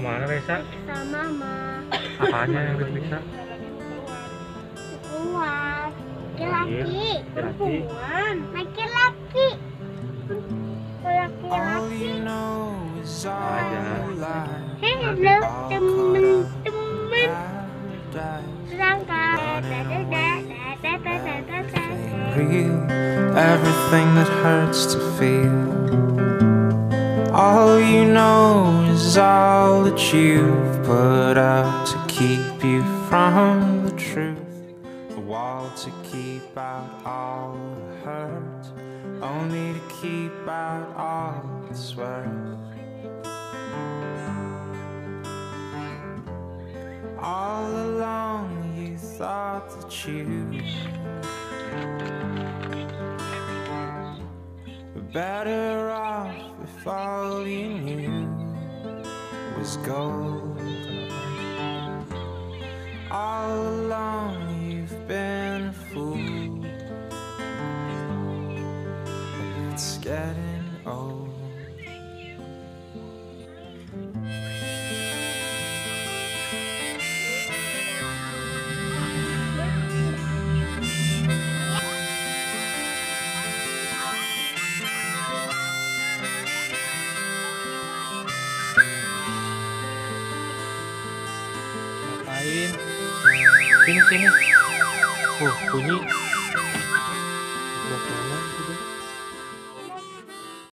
Kemana Reza? Periksa mama. Apanya yang diperiksa? Kuat. Laki-laki. Perempuan. Laki-laki. All Laki-laki. you know is Aja. Halo all temen-temen. paradise. Serangga. Real, everything that hurts to feel. All you know is all that you've put up to keep you from the truth. A wall to keep out all the hurt, only to keep out all that's worth. All along you thought that you were better off if all you knew was gold. All along you've been a fool, and it's getting old. Ngapain? Sini sini. Bunyi.